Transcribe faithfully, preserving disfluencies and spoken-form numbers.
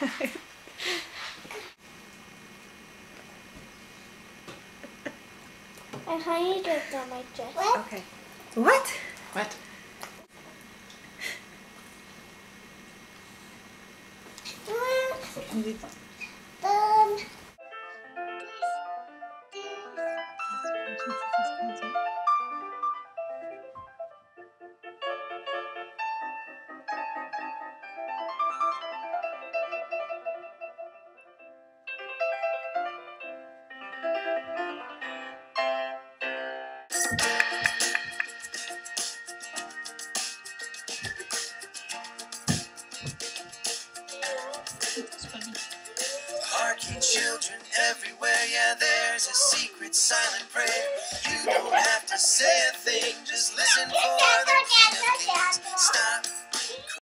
And honey dripped on my dress. Okay. What? What? Um, Harking children everywhere, yeah, there's a secret silent prayer. You don't have to say